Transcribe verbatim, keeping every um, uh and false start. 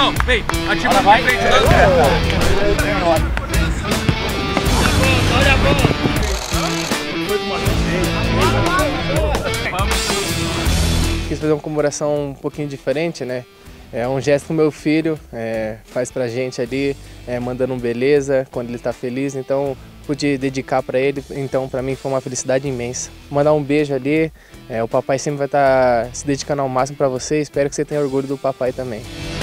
Não, vem, ativa na frente. Olha a bola. Quis fazer uma comemoração um pouquinho diferente, né? É um gesto que o meu filho é, faz pra gente ali, é, mandando um beleza quando ele tá feliz, então pude dedicar para ele, então para mim foi uma felicidade imensa. Mandar um beijo ali, é, o papai sempre vai estar se dedicando ao máximo para você, espero que você tenha orgulho do papai também.